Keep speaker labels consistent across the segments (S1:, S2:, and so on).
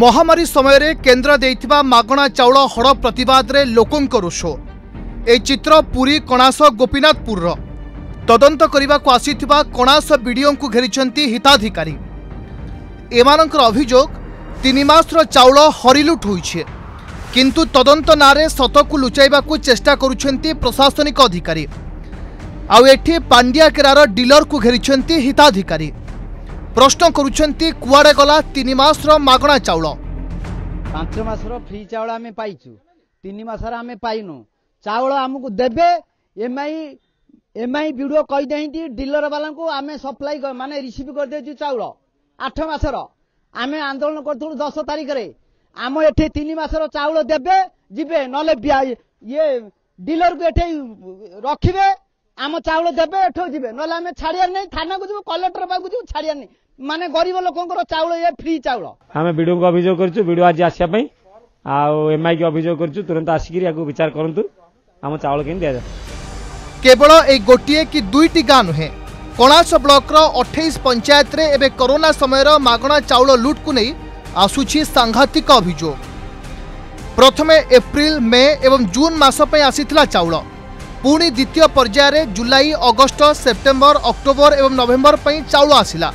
S1: महामारी समय रे केन्द्र देइथिबा मागणा चाउल हड़प प्रतिवाद रे लोकंक रोष। ए चित्र पुरी कणास गोपीनाथपुर तदंत करने को आसीथिबा कणास बीडीओ को घेरिछंती हिताधिकारी। एमानकर अभियोग 3 मासर चाउल हरिलुट होइछे, किंतु तदंत नारे सतकु लुचाइबाकू चेष्टा करुछंती प्रशासनिक अधिकारी। आउ एठी पांडिया केरार डीलर को घेरिछंती हिताधिकारी। प्रश्न करुछंती कुआडे गला 3 मासर मागणा चाउल।
S2: 5 मासर फ्री चाउल आमे पाइछु, 3 मासर आमे पाइनु। चाउल आमको देबे एमआई वीडियो कहि देहिंती डीलर वाला को आमे सप्लाई माने रिसीव कर देछु चाउल 8 मासर। आमे आंदोलन करथु 10 तारिख रे आम एठे 3 मासर चाउल देबे जिबे नले ये डीलर को एठे रखिबे आम चाउल देबे एठो जिबे नले आमे छाड़ियार नै थाना को जिबो कलेक्टर बाबू जिबो छाड़ियार नै माने गरीब लोकंकर चाउल ये फ्री चाउल।
S3: आमे वीडियो को अभियोग करछु, वीडियो आज आसिया पई आ एमआई के अभियोग करछु, तुरंत आसिकरी याको विचार करंतु आम चाउल केन दिया जा।
S1: केवल ए गोटिए कि 2टी गाँ नुहे कणास ब्लॉक 28 पंचायत रे एबे कोरोना समय मागणा चाउल लुट को नहीं आसुछि सांघातिक अभियोग। प्रथमे एप्रिल मे एवं जून मास पे आसीथिला चाउल, पुणी द्वितीय पर्याय रे जुलाई अगस्त सेप्टेम्बर अक्टोबर एवं नवेम्बर पे चाउल आसिला।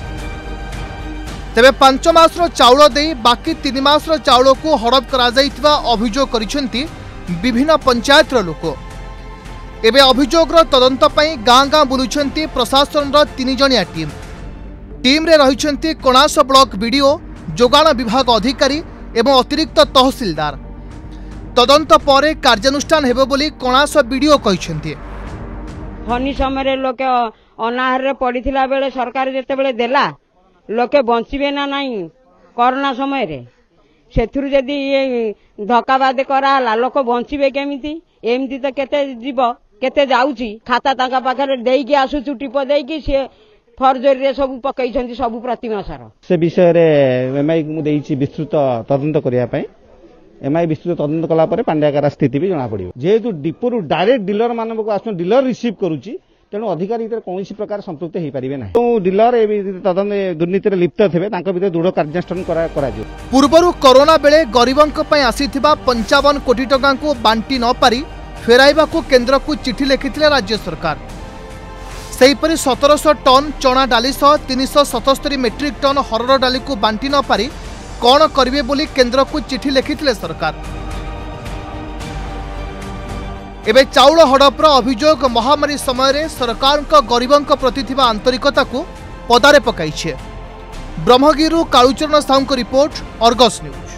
S1: तेबे 5 मासर चाउल दे बाकी 3 मासर चाउल को हड़प करा जाइथिबा अभियोग करिसेंती विभिन्न पंचायत लोक। एबे अभियोग तदंत पई गाँ गाँ बुलुछंती प्रशासन 3 जणिया टीम रे रहिछंती कणास ब्लॉक बीडीओ, जोगाण विभाग अधिकारी एवं अतिरिक्त तहसीलदार। तदंत परे कार्यानुष्ठान हेबो बोली कणास बीडीओ कहिछंती।
S4: फनी समय लोके अनाहार रे पड़िथिला बेले सरकार जेते बेले देला लोके बंचिबे ना नहीं कोरोना समय रे सेथुर जदी ये धक्काबाद कराला लोक बंचिबे केमिति? एमती तो केते जीव केते जाउची खाता ताका पाखरे देइकी आसुछु टिप देइकी से फर्जरी रे सब पकैछंती सब प्रति मासर।
S2: से विषय रे एमआई को देइची विस्तृत तदंत करिया पई एमआई विस्तृत तदंत कला परे पांड्याकारा स्थिति भी जना पड़िबो। जेहेतु डिपोरु डायरेक्ट डीलर मानक को आसु डीलर रिसीव करूची, तेणु अधिकारी कौन प्रकार संपृक्त हो पारे ना। तो डीलर तदंत दुर्नीति लिप्त थे भीतर दृढ़ कार्यानुष्ठान
S1: पूर्वर कोरोना बेले गरीबों पर आसीथिबा 55 कोटी टका को बांटी न पारी फेराइबा को केन्द्र को चिठी लिखिथिले राज्य सरकार। सेहीपरि 1700 टन चना डाली सह 377 मेट्रिक टन हरड़ डाली को बांटी न पारी कौन करिवे बोली केन्द्र को चिठी लिखिथिले सरकार। एबे चाउल हड़पर अभियोग महामारी समय रे सरकार गरीबों प्रति थिबा आंतरिकता को पदारे पकाइछे। ब्रह्मगिरु Kalucharan Sahu report, Argus news.